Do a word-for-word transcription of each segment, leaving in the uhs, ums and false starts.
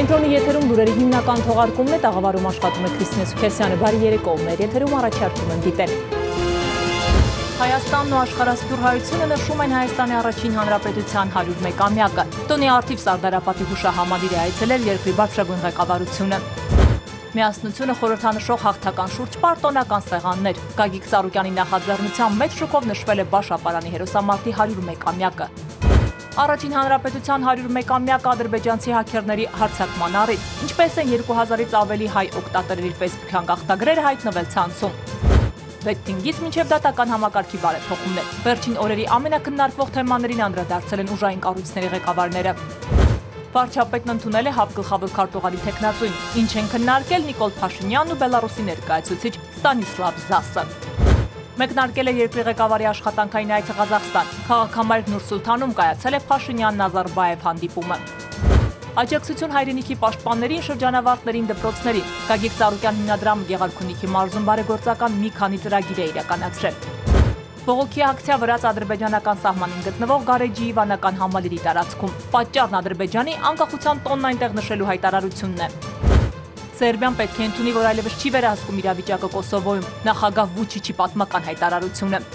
Կենտրոնի եթերում լուրերի հիմնական թողարկումն է, տաղավարում աշխատում է Քրիստինե Սուքեսյանը, բարի երեկո, մեր եթերում առաջարկում եմ դիտել։ Հայաստանն ու աշխարհասփյուռ հայությունը նշում են Հայաստանի առաջին հանրապետության հարյուրմեկամյակը։ Տոնի առթիվ Սարդարապատի հուշահամալիր է այցելել երկրի բարձրագույն ղեկավարությունը։ Միասնությունը խորհրդանշող հաղթական շուրջ պարտոնական սեղաններ։ Գագիկ Ծառուկյանի նախաձեռնությամբ մեծ շուկով նշվել է Բաշապարանի հերոսամարտի հարյուրմեկամյակը։ Առաջին հանրապետության հարյուրմեկամյակը ադրբեջանցի հաքերների հարձակման առիթ, ինչպես են երկու հազարից ավելի հայ օգտատերերի ֆեյսբուքյան գաղթագրերը հայտնվել ցանցում։ Վեթթինգից մինչև դատական համակարգի բարեփոխումներ։ Վերջին օրերի ամենակննարկվող թեմաներին անդրադարձել են ուժային կառույցների ղեկավարները։ Վարչապետն ընդունել է ՀԱՊ գլխավոր քարտուղարի թեկնածուին, ինչ են քննարկել Նիկոլ Փաշինյանն ու Բելարուսի ներկայացուցիչ Ստանիսլավ Զասը։ Մեկնարկել է երկրի ղեկավարի աշխատանքային այցը Ղազախստան։ Քաղաքամարկ Նուր-Սուլթանում կայացել է Փաշինյան-Նազարբաև հանդիպումը։ Աջակցություն հայրենիքի պաշտպաններին, շրջանավարտներին, դպրոցներին։ Գագիկ Ծառուկյան հիմնադրամը Գեղարքունիքի մարզում բարեգործական մի քանի ծրագիր է իրականացրել։ Բողոքի ակցիա վրաց ադրբեջանական սահմանին գտնվող Գարեջի Իվանական համալիրի տարածքում։ Պատճառն Ադրբեջանի անկախության տոնն այնտեղ նշելու հայտարարությունն է։ Սերբիան պետք է ընդունի, որ այլևս չի վերահսկում իրավիճակը Կոսովոյում, նախագահ Վուչիչի պատմական հայտարարությունը։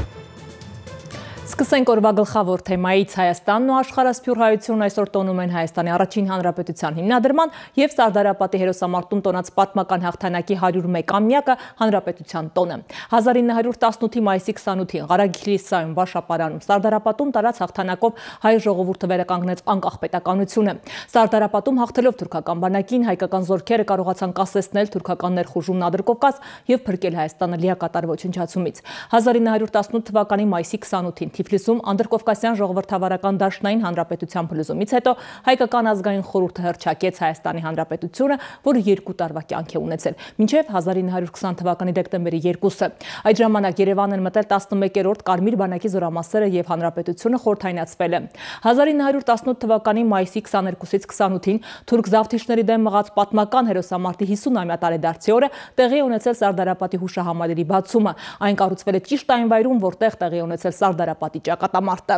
Սկսենք օրվա գլխավոր թեմայից։ Հայաստանն ու աշխարհասփյուռ հայությունն այսօր տոնում են Հայաստանի առաջին հանրապետության հիմնադրման եւ Սարդարապատի հերոսամարտում տոնած պատմական հաղթանակի հարյուրմեկամյակը հանրապետության տոնը։ հազար ինը հարյուր տասնութի մայիսի քսանութին Ղարաքիլիսայում Բաշապարանում Սարդարապատում տարած հաղթանակով հայ ժողովուրդը վերականգնեց անկախ պետականությունը։ Սարդարապատում հաղթելով թուրքական բանակին հայկական զորքերը կարողացան կասեցնել թուրքական ներխուժումն Ադրկովկաս եւ փրկել Հայաստանը լիակատար ոչնչացումից։ հազար ինը հարյուր տասնութ թվականի մայիսի քսանութին Թիֆլիսում անդրկովկասյան ժողովրդավարական դաշնային հանրապետության փլուզումից հետո հայկական ազգային խորհուրդը հռչակեց Հայաստանի հանրապետությունը, որը երկու տարվա կյանք է ունեցել, մինչև հազար ինը հարյուր քսան թվականի դեկտեմբերի երկուսը։ Այդ ժամանակ Երևան են մտել տասնմեկերորդ Կարմիր բանակի զորամասերը եւ հանրապետությունը խորհրդայնացվել է։ հազար ինը հարյուր տասնութ թվականի մայիսի քսաներկուսից քսանութին թուրք զավթիչների դեմ մղած պատմական հերոսամարտի հիսունամյա տարեդարձի օրը տեղի է ունեցել Սարդարապատի հուշահամալիրի բացումը։ Այն կառուցվել է ճիշտ այն վայրում, որտեղ տեղի է ունեցել Սարդարապատի ճակատամարտը։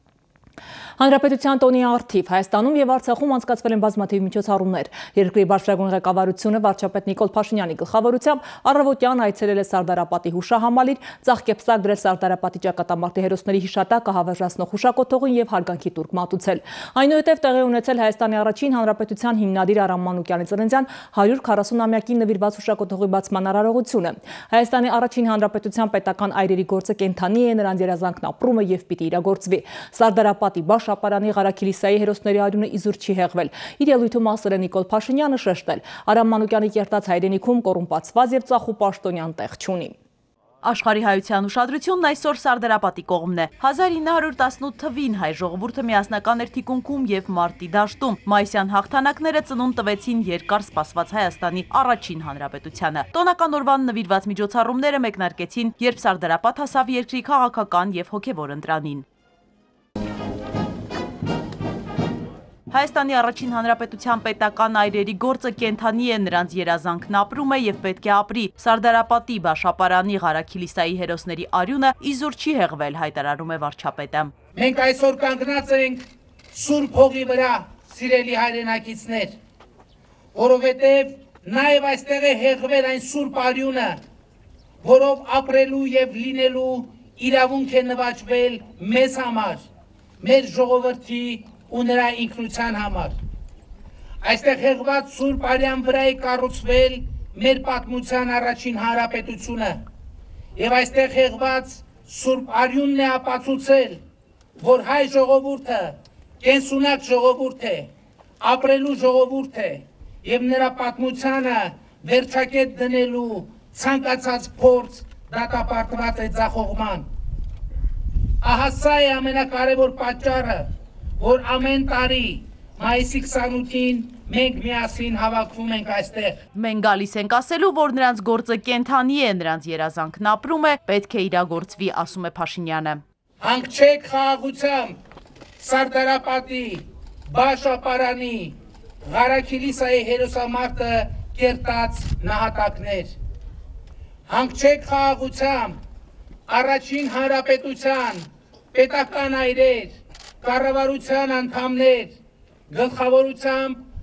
Հանրապետության տոնի առթիվ Հայաստանում եւ Արցախում անցկացվել են բազմաթիվ միջոցառումներ։ Երկրի բարձրագույն ղեկավարությունը վարչապետ Նիկոլ Փաշինյանի գլխավորությամբ առավոտյան այցելել է Սարդարապատի հուշահամալիր, ծաղկեպսակ դրել Սարդարապատի ճակատամարտի հերոսների հիշատակը հավերժացնող հուշակոթողին եւ հարգանքի տուրք մատուցել։ Այնուհետև տեղի ունեցել Հայաստանի առաջին հանրապետության հիմնադիր Արամ Մանուկյանի ծննդյան հարյուր քառասունամյակին նվիրված հուշակոթողի բացման արարողությունը։ Հայաստանի առաջին հանրապետության պետական այրերի գործը կենթանի է, նրանց երազանքն ապրում է եւ պիտի իրագործվի։ Սարդարապատի Բաշապարանի Ղարաքիլիսայի հերոսների արյունը իզուր չի հեղվել։ Իր ելույթում ասել է Նիկոլ Փաշինյանը շեշտել. Արամ Մանուկյանի կերտած հայրենիքում կոռումպացված եւ ծախու պաշտոնյան տեղ չունի։ Աշխարհի հայության ուշադրությունն այսօր Սարդարապատի կողմն է։ հազար ինը հարյուր տասնութ թվին հայ ժողովուրդը միասնական էր թիկունքում եւ մարտի դաշտում։ Մայիսյան հաղթանակները ծնունդ տվեցին երկար սպասված Հայաստանի առաջին հանրապետությանը։ Տոնական օրվան նվիրված միջոցառումները մեկնարկեցին, երբ Սարդարապատ հասավ երկրի քաղաքական եւ հոգեվոր ընտրանին։ Հայաստանի առաջին հանրապետության պետական այրերի գործը կենթանի է, նրանց երազանքն ապրում է եւ պետք է ապրի։ Սարդարապատի, Բաշապարանի, Ղարաքիլիսայի հերոսների արյունը իզուր չի հեղվել, հայտարարում է վարչապետը։ Մենք այսօր կանգնած ենք Սուրբ հողի վրա, սիրելի հայրենակիցներ, որովհետեւ նաեւ այստեղ է հեղվել այն Սուրբ արյունը, որով ապրելու եւ լինելու իրավունք է նվաճվել մեզ համար, մեր ժողովրդի ու նրա ինքնության համար։ Այստեղ հեղված Սուրբ արյան վրա է կառուցվել մեր պատմության առաջին հանրապետությունը եւ այստեղ հեղված Սուրբ արյունն է ապացուցել, որ հայ ժողովուրդը կենսունակ ժողովուրդ է, ապրելու ժողովուրդ է եւ նրա պատմությանը վերջակետ դնելու ցանկացած փորձ դատապարտված է ձախողման։ Ահա սա է ամենակարևոր պատճառը, որ ամեն տարի մայիսի քսանութին մենք միասին հավաքվում ենք այստեղ։ Մենք գալիս ենք ասելու, որ նրանց գործը կենթանի է, նրանց երազանքն ապրում է, պետք է իրագործվի, ասում է Փաշինյանը։ Հանգչեք խաղաղությամբ Սարդարապատի, Բաշապարանի, Ղարաքիլիսայի հերոսամարտը կերտած նահատակներ։ Հանգչեք խաղաղությամբ առաջին հանրապետության պետական այրեր, կառավարության անդամներ, գլխավորությամբ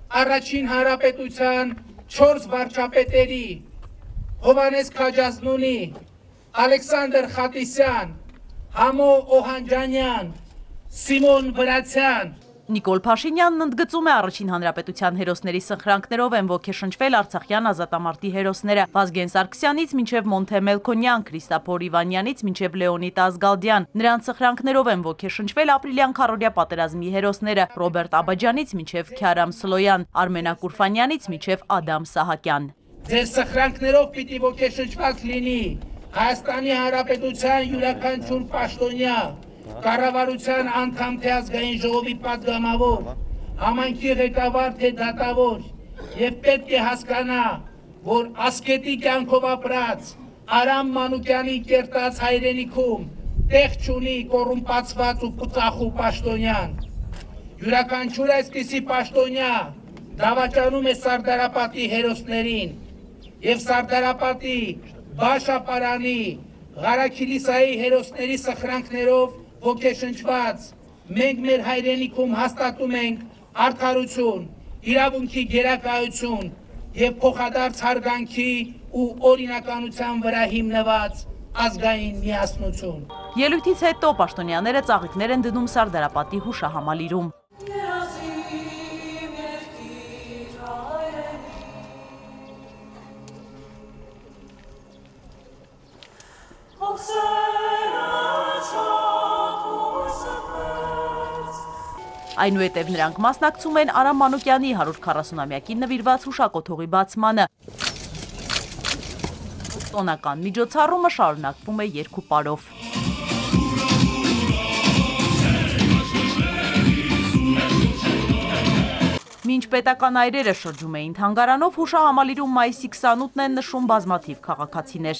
առաջին հանրապետության չորս վարչապետերի Հովհաննես Քաջազնունի, Ալեքսանդր Խատիսյան, Համո Օհանջանյան, Սիմոն Վրացյան, Նիկոլ Փաշինյանն ընդգծում է առաջին հանրապետության հերոսների սխրանքներով են ոգեշնչվել արցախյան ազատամարտի հերոսները Վազգեն Սարգսյանից մինչև Մոնթե Մելքոնյան, Քրիստափոր Իվանյանից մինչև Լեոնիդ Ազգալդյան։ Նրանց սխրանքներով են ոգեշնչվել ապրիլյան քառօրյա պատերազմի հերոսները Ռոբերտ Աբաջանից մինչև Քյարամ Սլոյան, Արմենա Կուրֆանյանից մինչև Ադամ Սահակյան։ Ձեր սխրանքներով պիտի ոգեշնչված լինի Հայաստանի Հանրապետության յուրաքանչյուր պաշտոնյա, կառավարության անդամ թե ազգային ժողովի պատգամավոր, համայնքի ղեկավար թե դատավոր, եւ պետք է հասկանա, որ ասկետի կյանքով ապրած Արամ Մանուկյանի կերտած հայրենիքում տեղ չունի կոռումպացված ու ծախու պաշտոնյան։ Յուրաքանչյուր այսպիսի պաշտոնյա դավաճանում է Սարդարապատի հերոսներին եւ Սարդարապատի, Բաշապարանի, Ղարաքիլիսայի հերոսների սխրանքներով ոգեշնչված մենք մեր հայրենիքում հաստատում ենք արդարություն, իրավունքի գերակայություն եւ փոխադարձ հարգանքի ու օրինականության վրա հիմնված ազգային միասնություն։ Ելույթից հետո պաշտոնյաները ծաղիկներ են դնում Սարդարապատի հուշահամալիրում։ Այնուհետև նրանք մասնակցում են Արամ Մանուկյանի հարյուր քառասունամյակին նվիրված հուշակոթողի բացմանը։ Տոնական միջոցառումը շարունակվում է երկու պարով։ Մինչ պետական այրերը շրջում էին թանգարանով, հուշահամալիրում մայիսի քսանութն են նշում բազմաթիվ քաղաքացիներ։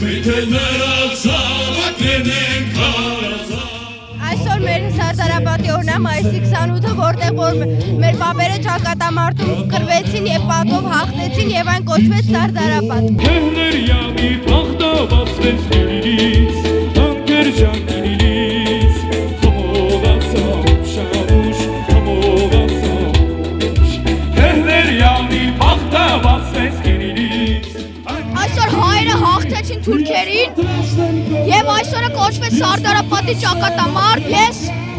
Այսօր մեր Սարդարապատի օրն է մայիսի քսանութը, որտեղ որ մեր պապերը ճակատամարտում կռվեցին եւ պատով հաղթեցին եւ այն կոչվեց Սարդարապատ։ Քեհներյանի փախտավացվեց գիրից, անկեր ջանքինից, համողացավ շավուշ, համողացավ։ Քեհներյանի փախտավացվեց գիրից։ Այսօր հայերը հաղթեցին թուրքերին եւ այսօրը կոչվեց Սարդարապատի ճակատամարտ։ Ես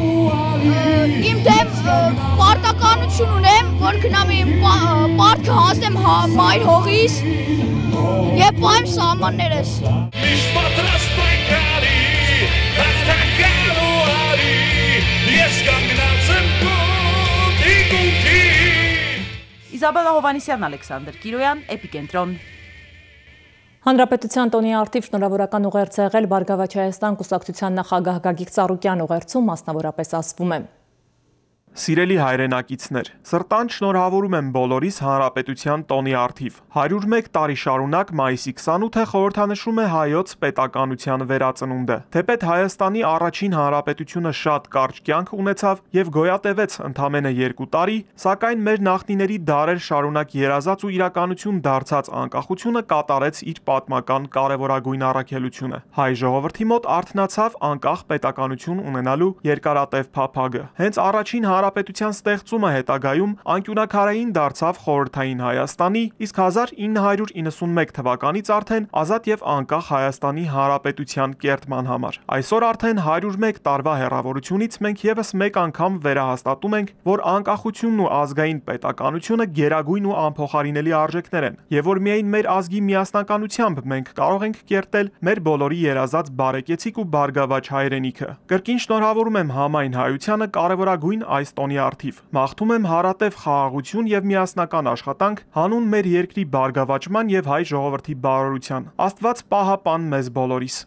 իմ դեմ պարտականություն ունեմ, որ գնամ իմ պարտքը հասնեմ մայր հողիս եւ պայեմ սահմաններս։ Միշտ պատրաստ պայքարի, հաղթական ու արի, ես կանգնած եմ քո թիկունքին։ Իզաբելլա Հովհաննիսյան, Ալեքսանդր Կիրոյան, Էպիկենտրոն։ Հանրապետության տոնի արդիվ շնորհավորական ուղերձ եղել Բարգավաճ Հայաստան կուսակցության նախագահ Գագիկ Ծառուկյան ուղերձում մասնավորապես ասվում է. Սիրելի հայրենակիցներ, սրտանց շնորհավորում եմ բոլորիս Հանրապետության տոնի արդիվ։ հարյուր մեկ տարի շարունակ մայիսի քսանութը խորհրդանշում է հայոց պետականության վերածնունդը։ Թեպետ Հայաստանի առաջին հանրապետությունը շատ կարճ կյանք ունեցավ եւ գոյատևեց ընդամենը երկու տարի, սակայն մեր նախնիների դարեր շարունակ երազած ու իրականություն դարձած անկախությունը կատարեց իր պատմական կարևորագույն առաքելությունը։ Հայ ժողովրդի մոտ արթնացավ անկախ պետականություն ունենալու երկարատև փափագը։ Հենց առաջին Հանրապետության ստեղծումը հետագայում անկյունակարային դարձավ խորհրդային Հայաստանի, իսկ հազար ինը հարյուր իննսունմեկ թվականից արդեն ազատ եւ անկախ Հայաստանի Հանրապետության կերտման համար։ Այսօր արդեն հարյուր մեկ տարվա հեռավորությունից մենք եւս մեկ անգամ վերահաստատում ենք, որ անկախությունն ու ազգային պետականությունը գերագույն ու անփոխարինելի արժեքներ են, եւ որ միայն մեր ազգի միասնականությամբ մենք կարող ենք կերտել մեր բոլորի երազած բարեկեցիկ ու բարգավաճ հայրենիքը։ Կրկին շնորհավորում եմ համայն հայությանը կարևորագույն այս տոնի արդիվ։ Մաղթում եմ հարատև խաղաղություն եւ միասնական աշխատանք հանուն մեր երկրի բարգավաճման եւ հայ ժողովրդի բարօրության։ Աստված պահապան մեզ բոլորիս։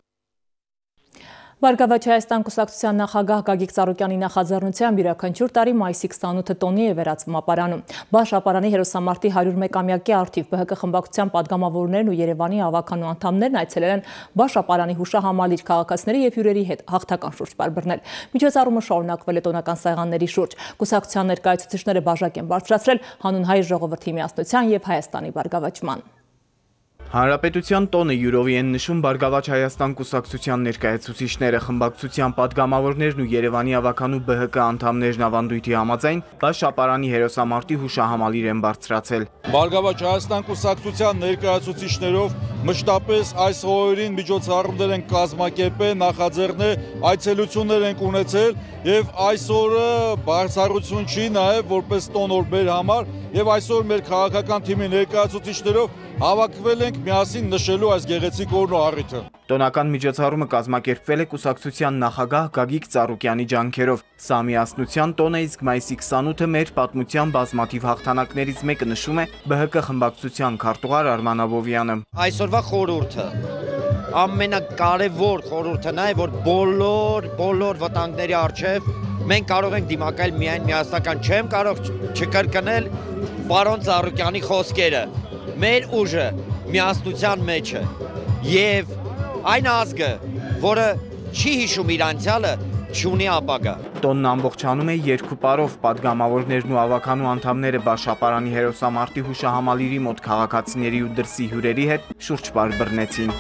Բարգավաճ Հայաստան կուսակցության նախագահ Գագիկ Ծառուկյանի նախաձեռնությամբ յուրաքանչյուր տարի մայիսի քսանութը տոնի է վերածվում ապարանում։ Բաշապարանի հերոսամարտի հարյուր մեկամյակի արդիվ Բ Հ Կ խմբակցության падգամավորներն ու Երևանի ավականու անդամներն այցելել են Բաշապարանի հուշահամալիր քաղաքացիների եւ հյուրերի հետ հաղթական շուրջ պարբերնել։ Միջոցառումը շարունակվել է տոնական սեղանների շուրջ։ Կուսակցության ներկայացուցիչները բաժակ են բարձրացրել հանուն հայ ժողովրդի միասնության եւ Հայաստանի բարգավաճման։ Հանրապետության տոնը յուրովի են նշում Բարգավաճ Հայաստան կուսակցության ներկայացուցիչները, խմբակցության պատգամավորներն ու Երևանի ավականու Բ Հ Կ անդամներն ավանդույթի համաձայն Բաշապարանի հերոսամարտի հուշահամալիր են բարձրացել։ Բարգավաճ Հայաստան կուսակցության ներկայացուցիչներով մշտապես այս օրերին միջոցառումներ են կազմակերպել, նախաձեռնել, այցելություններ են ունեցել եւ այսօրը բարձրություն չի նաեւ որպես տոնոր մեր համար եւ այսօր մեր քաղաքական թիմի ներկայացուցիչներով հավաքվել ենք միասին նշելու այս գեղեցիկ օրն ու առիթը։ Տոնական միջոցառումը կազմակերպվել է կուսակցության նախագահ Գագիկ Ծառուկյանի ջանքերով։ Սա միասնության տոն է, իսկ մայիսի քսանութը մեր պատմության բազմաթիվ հաղթանակներից մեկը նշում է Բ Հ Կ խմբակցության քարտուղար Արման Աբովյանը։ Այսօրվա խորհուրդը ամենակարևոր խորհուրդն է, որ բոլոր բոլոր վտանգների առջև մենք կարող ենք դիմակայել միայն միասնական, չեմ կարող չկրկնել պարոն Ծառուկյանի խոսքերը։ Մեր ուժը միասնության մեջ է եւ այն ազգը, որը չի հիշում իր անցյալը, չունի ապագա։ Տոնն ամբողջանում է երկու պարով, պատգամավորներն ու ավականու անդամները Բաշապարանի հերոսամարտի հուշահամալիրի մոտ քաղաքացիների ու դրսի հյուրերի հետ շուրջ պար բռնեցին։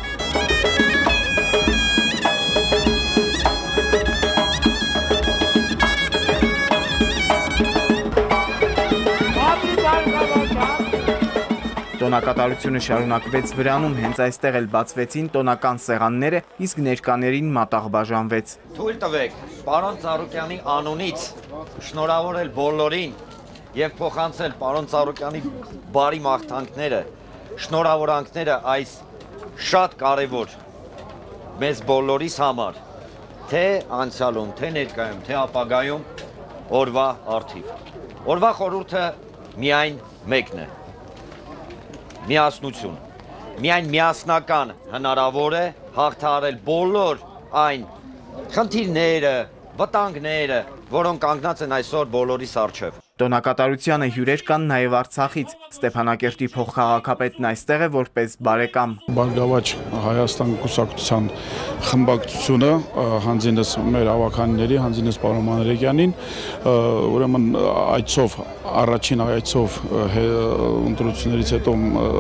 Տոնակատարությունը շարունակվեց Վրանում, հենց այստեղ էլ բացվեցին տոնական սեղանները, իսկ ներկաներին մատաղ բաժանվեց։ Թույլ տվեք, պարոն Ծառուկյանի անունից շնորհավորել բոլորին եւ փոխանցել պարոն Ծառուկյանի բարի մաղթանքները, շնորհավորանքները այս շատ կարևոր մեզ բոլորիս համար, թե անցյալում, թե ներկայում, թե ապագայում օրվա առթիվ։ Օրվա խորհուրդը միայն մեկն է։ Միասնություն։ Միայն միասնական հնարավոր է հաղթահարել բոլոր այն խնդիրները, վտանգները, որոնք կանգնած են այսօր բոլորիս առջև։ Տոնակատարությանը հյուրեր կան նաև Արցախից։ Ստեփանակերտի փոխքաղաքապետն այստեղ է որպես բարեկամ։ Բարգավաճ Հայաստան կուսակցության խմբակցությունը հանձինս մեր ավականների, հանձինս պարոն Մանրեգյանին, ուրեմն այցով առաջին այցով ընտրություններից հետո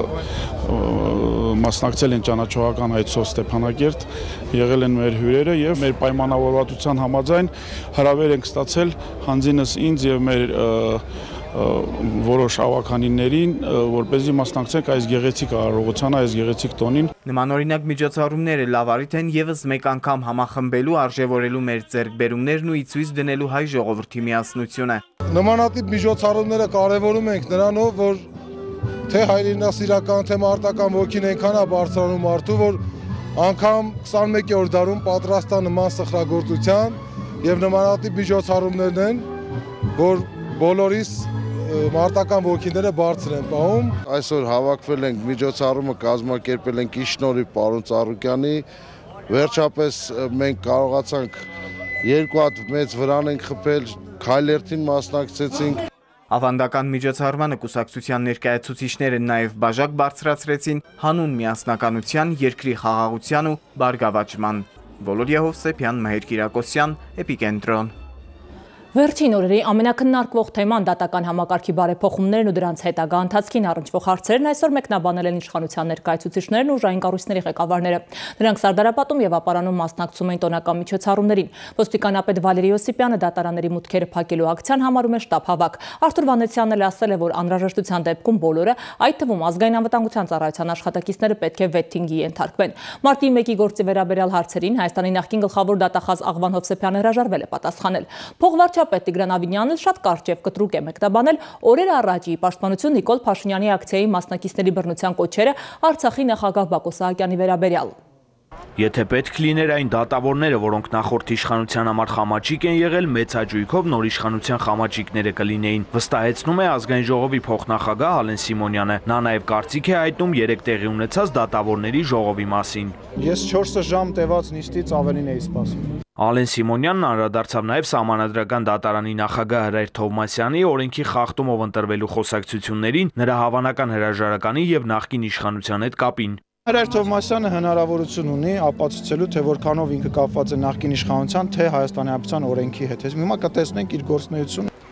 մասնակցել են ճանաչողական այցով Ստեփանակերտ, եղել են մեր հյուրերը եւ մեր պայմանավորվածության համաձայն հրավեր ենք ստացել հանձինս ինձ եւ մեր որոշ ավականիներին, որպեսզի մասնակցենք այս գեղեցիկ արարողությանը, այս գեղեցիկ տոնին։ Նմանօրինակ միջոցառումները լավ առիթ են ևս մեկ անգամ համախմբելու, արժևորելու մեր ձեռքբերումներն ու ի ցույց դնելու հայ ժողովրդի միասնությունը։ Նմանատիպ միջոցառումները կարևորում ենք նրանով, որ թե հայրենասիրական, թե մարտական ոգին այնքան է բարձրանում մարդու, որ անգամ քսանմեկերորդ դարում պատրաստա նման սխրագործության եւ նմանատիպ միջոցառումներն են, որ բոլորիս մարտական ոգիները բարձր են պահում։ Այսօր հավաքվել ենք միջոցառումը կազմակերպել ենք Իշնորի պարոն Ծառուկյանի, վերջապես մենք կարողացանք երկու հատ մեծ վրան ենք խփել, քայլերթին մասնակցեցինք։ Ավանդական միջոցառմանը կուսակցության ներկայացուցիչները նաև բաժակ բարձրացրեցին հանուն միասնականության, երկրի խաղաղության ու բարգավաճման։ Վոլոդիա Հովսեփյան, Մհեր Կիրակոսյան, Էպիկենտրոն։ Վերջին օրերի ամենակննարկվող թեման դատական համակարգի բարեփոխումներն ու դրանց հետագա ընթացքին առնչվող հարցերն այսօր մեկնաբանել են իշխանության ներկայացուցիչներն ու ուժային կառույցների ղեկավարները։ Նրանք Սարդարապատում եւ Ապարանում մասնակցում էին տոնական միջոցառումներին։ Ոստիկանապետ Վալերի Ոսիպյանը դատարանների մուտքերը փակելու ակցիան համարում է շտապ-հավաք։ Արթուր Վանեցյանն էլ ասել է, որ անհրաժեշտության դեպքում բոլորը, այդ թվում ազգային անվտանգության ծառայության աշխատակիցները պետք է վեթինգի ենթարկվեն։ Մարտի մեկի գործի վերաբերյալ հարցերին Հայաստանի նախկին գլխավոր դատախազ Աղվան Հովսեփյանը հրաժարվել է պատասխանել։ Փոխվարչապետ Տիգրան Ավինյանն շատ կարճ եւ կտրուկ է մեկնաբանել օրեր առաջ պաշտպանություն Նիկոլ Փաշինյանի ակցիայի մասնակիցների բռնության կոչերը Արցախի նախագահ Բակո Սահակյանի վերաբերյալ։ Եթե պետք լիներ այն դատավորները, որոնք նախորդ իշխանության համար խամաճիկ են եղել, մեծ հաճույքով նոր իշխանության խամաճիկները կլինեին, վստահեցնում է ազգային ժողովի փոխնախագահ Ալեն Սիմոնյանը։ Նա նաև կարծիք է հայտնում երեք տեղի ունեցած դատավորների ժողովի մասին։ Ես չորս ժամ տևած նիստից ավելին էի սպասում։ Ալեն Սիմոնյանն անդրադարձավ նաև Սահմանադրական դատարանի նախագահ Հրայր Թովմասյանի օրենքի խախտումով ընտրվելու խոսակցություններին, նրա հավանական հրաժարականի եւ նախկին իշխանության հետ կապին։ Հրայր Թովմասյանը հնարավորություն ունի ապացուցելու, թե որքանով ինքը կապված է նախկին իշխանության, թե Հայաստանի Հանրապետության օրենքի հետ։ Հիմա կտեսնենք իր գործունեությունը։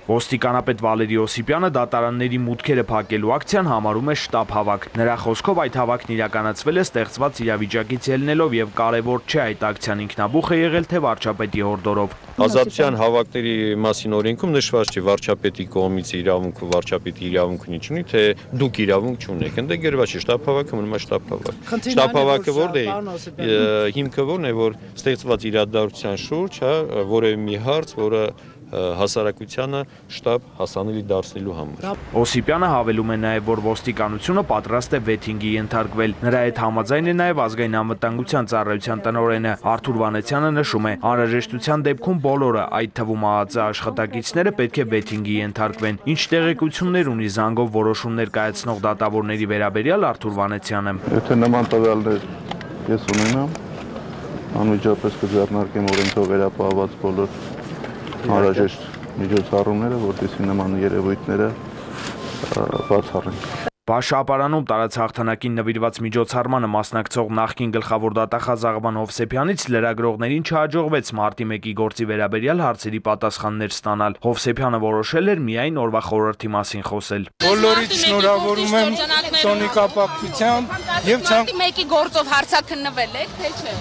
Ոստիկանապետ Վալերի Օսիպյանը դատարանների մուտքերը փակելու ակցիան համարում է շտապ հավաք։ Նրա խոսքով այդ հավաքն իրականացվել է ստեղծված իրավիճակից ելնելով եւ կարեւոր չէ այդ ակցիան ինքնաբուխ է եղել թե վարչապետի հորդորով։ Ազատության հավաքների մասին օրենքում նշված չէ վարչապետի կողմից իրավունքը, վարչապետի իրավունքն ինչ ունի, թե դուք իրավունք չունեք։ Այնտեղ գրված չէ շտապ հավաքը, մնում է շտապ հավաք։ Շտապ հավաքը որն է, հիմքը որն է, որ ստեղծված իրադարձության շուրջ, հա, որևէ մի հարց, որը հասարակությանը շտապ հասանելի դարձնելու համար։ Օսիպյանը հավելում է նաև, որ ոստիկանությունը պատրաստ է վեթինգի ենթարկվել։ Նրա հետ համաձայն է նաև ազգային անվտանգության ծառայության տնօրենը Արթուր Վանեցյանը նշում է, անհրաժեշտության դեպքում բոլորը, այդ թվում ԱԱԾ աշխատակիցները պետք է վեթինգի ենթարկվեն։ Ինչ տեղեկություններ ունի զանգով որոշումներ կայացնող դատավորների վերաբերյալ Արթուր Վանեցյանը։ Եթե նման տվյալներ ես ունենամ, անմիջապես կձեռնարկեմ օրենքով վերապահված բոլոր անհրաժեշտ միջոցառումները, որտիսի նման երևույթները բացառեն։ Բաշապարանում տարած հաղթանակին նվիրված միջոցառմանը մասնակցող նախկին գլխավոր դատախազ Աղվան Հովսեփյանից լրագրողներին չհաջողվեց մարտի մեկի գործի վերաբերյալ հարցերի պատասխաններ ստանալ։ Հովսեփյանը որոշել էր միայն օրվա խորհրդի մասին խոսել։ Բոլորիդ շնորհավորում եմ տոնի կապակցությամբ եւ ցանկ մեկի գործով հարցաքննվել եք, թե չէ։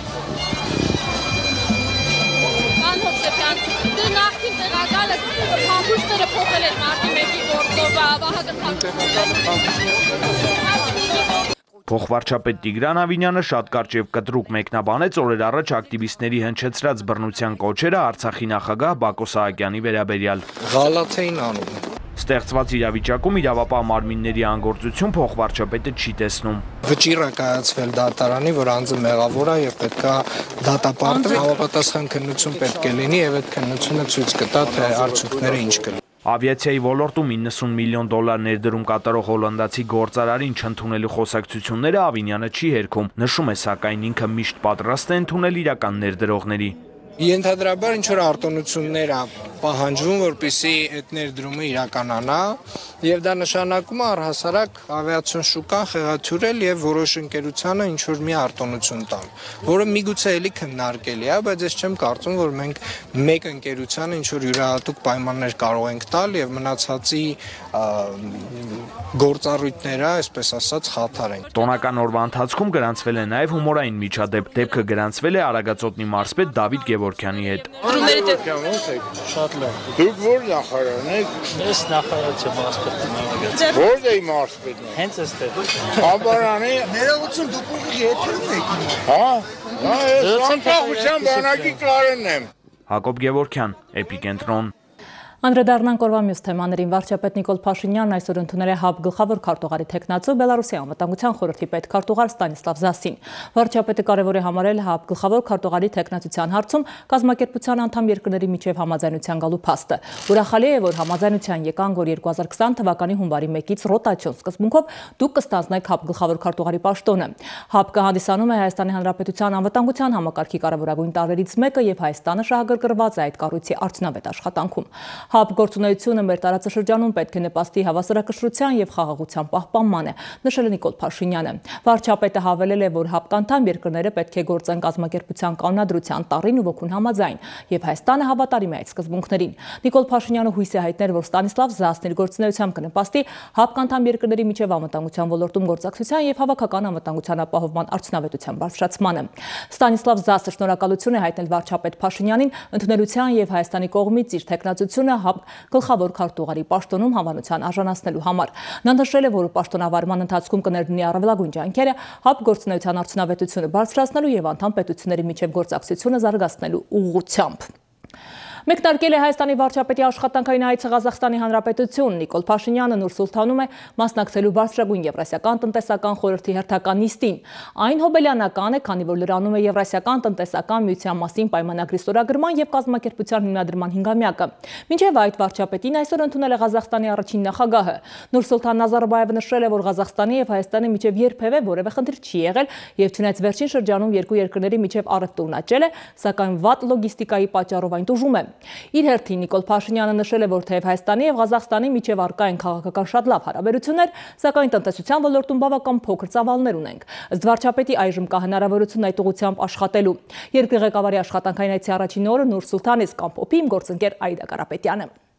Պարոն Հովսեփյան, դու նախքին տեղակալը փամփուշտները փոխել եք մարտի մեկի գործով, Փոխվարչապետ Տիգրան Ավինյանը շատ կարճ եւ կտրուկ մեկնաբանեց օրեր առաջ ակտիվիստների հնչեցրած բռնության կոչերը Արցախի նախագահ Բակո Սահակյանի վերաբերյալ։ Գալաթ էին անում։ Ստեղծված իրավիճակում իրավապահ մարմինների անգործություն փոխվարչապետը չի տեսնում։ Վճիռ է կայացվել դատարանի, որ անձը մեղավոր է եւ պետքա դատապարտվի, համապատասխան քննություն պետք է լինի եւ այդ քննությունը ցույց կտա, թե արդյունքները ինչ կլինի։ Ավիացիայի ոլորտում իննսուն միլիոն դոլար ներդրում կատարող հոլանդացի գործարարին չընդունելու խոսակցությունները Ավինյանը չի հերքում, նշում է, սակայն ինքը միշտ պատրաստ է ընդունել իրական ներդրողների։ Ենթադրաբար ինչ որ արտոնություններ է պահանջվում, որպեսզի այդ ներդրումը իրականանա, եւ դա նշանակում է առհասարակ ավիացիոն շուկան խեղաթյուրել եւ որոշ ընկերությանը ինչ որ մի արտոնություն տալ, որը միգուցե էլի քննարկելի է, բայց ես չեմ կարծում, որ մենք մեկ ընկերությանը ինչ որ յուրահատուկ պայմաններ կարող ենք տալ եւ մնացածի գործառույթները, այսպես ասած, խաթարենք։ Տոնական օրվա ընթացքում գրանցվել է նաև հումորային միջադեպ։ Դեպքը գրանցվել է Արագածոտնի մարզպետ Դավիթ Գևորգյանի հետ։ Շատ լավ։ Դուք ո՞ր նախարարն եք։ Ես նախարարը եմ մարզպետն։ Ո՞ր է մարզպետն։ Հենց այստեղ։ Խաբարանի ներողություն, դուք ուղիղ եթերում եք։ Հա։ Հա, ես անկախության բանակի Կարենն եմ։ Հակոբ Գևորգյան, Էպիկենտրոն։ Անդրադառնանք օրվա մյուս թեմաներին։ Վարչապետ Նիկոլ Փաշինյանն այսօր ընդունել է ՀԱԲ գլխավոր քարտուղարի թեկնածու Բելարուսի անվտանգության խորհրդի պետքարտուղար Ստանիսլավ Զասին։ Վարչապետը կարևոր է համարել ՀԱԲ գլխավոր քարտուղարի թեկնածության հարցում կազմակերպության անդամ երկրների միջև համաձայնության գալու փաստը։ Ուրախալի է, որ համաձայնության եկան, որ երկու հազար քսան թվականի հունվարի մեկից ռոտացիոն սկզբունքով դուք կստանձնեք ՀԱԲ գլխավոր քարտուղարի պաշտոնը։ ՀԱԲ կհանդիսանում է Հայաստանի Հանրապետության անվտանգության համակարգի կարևորագույն տարրերից մեկը եւ Հայաստանը շահագրգռված է այդ կառույցի արդյունավետ աշխատանքում։ ՀԱԲ գործունեությունը մեր տարածաշրջանում պետք է նպաստի հավասարակշռության եւ խաղաղության պահպանմանը, նշել է Նիկոլ Փաշինյանը։ Վարչապետը հավելել է, որ ՀԱԲ անդամ երկրները պետք է գործեն կազմակերպության կանոնադրության տառին ու ոգուն համաձայն, եւ Հայաստանը հավատարիմ է այդ սկզբունքներին։ Նիկոլ Փաշինյանը հույս է հայտնել, որ Ստանիսլավ Զասն իր գործունեությամբ կնպաստի ՀԱԲ անդամ երկրների միջև անվտանգության ոլորտում գործակցության եւ հավաքական անվտանգության ապահովման արդյունավետության բարձրացմանը։ Ստանիսլավ Զասը շնորհակալություն է հայտնել վարչապետ Փաշինյանին ընդունելության եւ Հայաստանի կողմից իր թեկնածությունը ՀԱԲ գլխավոր քարտուղարի պաշտոնում հավանության արժանացնելու համար։ Նա նշել է, որ պաշտոնավարման ընթացքում կներդնի առավելագույն ջանքերը ՀԱԲ գործունեության արդյունավետությունը բարձրացնելու եւ անդամ պետությունների միջև գործակցությունը զարգացնելու ուղղությամբ։ Մեկնարկել է Հայաստանի վարչապետի աշխատանքային այցը Ղազախստանի Հանրապետություն։ Նիկոլ Փաշինյանը Նուր Սուլթանում է մասնակցելու բարձրագույն Եվրասիական տնտեսական խորհրդի հերթական նիստին։ Այն հոբելյանական է, քանի որ լրանում է Եվրասիական տնտեսական միության մասին պայմանագրի ստորագրման եւ կազմակերպության հիմնադրման հինգամյակը։ Մինչեւ այդ վարչապետին այսօր ընդունել է Ղազախստանի առաջին նախագահը։ Նուր Սուլթան Նազարբաևը նշել է, որ Ղազախստանի եւ Հայաստանի միջեւ երբևէ որևէ խնդիր չի եղել եւ չնայած վերջին շրջանում երկու երկրների միջեւ առևտուրն աճել է, սակայն վատ լոգիստիկայի պատճառով այն տուժում է։ Իր հերթին Նիկոլ Փաշինյանը նշել է, որ թեև Հայաստանի եւ Ղազախստանի միջև առկա են քաղաքական շատ լավ հարաբերություններ, սակայն տնտեսության ոլորտում բավական փոքր ծավալներ ունենք։ Ըստ վարչապետի այժմ կա հնարավորություն այդ ուղղությամբ աշխատելու։ Երկրի ղեկավարի աշխատանքային այցի առաջին օրը Նուր Սուլթանից կամ ՕՊԻ-ում գործընկեր Այդա Կարապետյանը։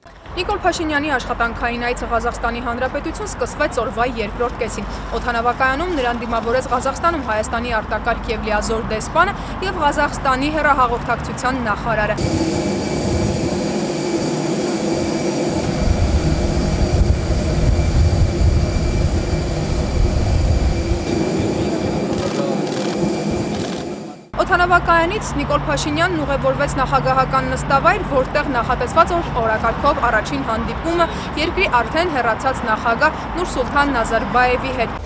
Նիկոլ Փաշինյանի աշխատանքային այցը Ղազախստանի Հանրապետություն սկսվեց օրվա երկրորդ կեսին։ Օդանավակայանում նրան դիմավորեց Ղազախստանում Հայաստանի արտակարգ եւ լիազոր դեսպանը եւ Ղազախստանի հեռահաղորդակցության նախարարը։ Օդանավակայանից Նիկոլ Փաշինյանն ուղևորվեց նախագահական նստավայր, որտեղ նախատեսված էր օրակարգով առաջին հանդիպումը երկրի արդեն հեռացած նախագահ Նուրսուլթան Նազարբաևի հետ։